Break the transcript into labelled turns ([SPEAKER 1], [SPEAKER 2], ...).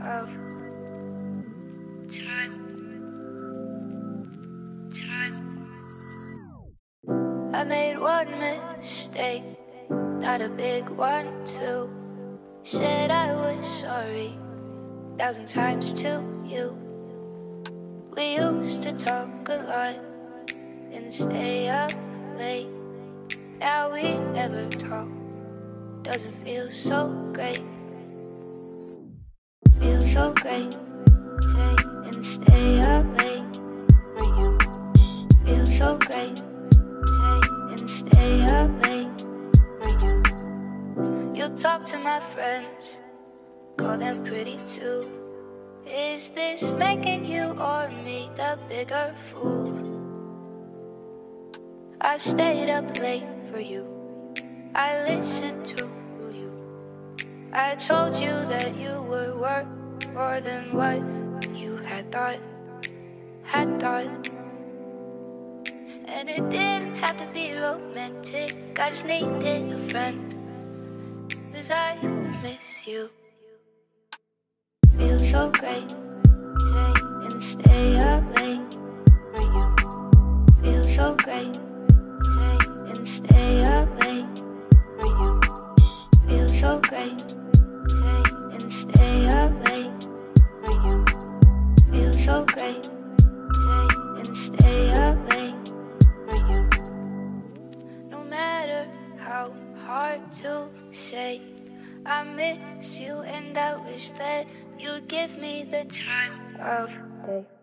[SPEAKER 1] of time. I made one mistake, not a big one too. Said I was sorry 1,000 times to you. We used to talk a lot and stay up late. Now we never talk, doesn't feel so great. Feels so great, say and stay up late for you. Feels so great, say and stay up late for you. You talk to my friends, call them pretty too. Is this making you or me the bigger fool? I stayed up late for you, I listened to you. I told you that you were worth more than what you had thought. And it didn't have to be romantic, I just needed a friend, 'cause I miss you. Feels so great, say and stay up late for you. Feels so great, say and stay up late for you. Feels so great, say and stay up late for you. Feels so great, say and stay up late for you. No matter how hard to say, I miss you and I wish that you'd give me the time of day.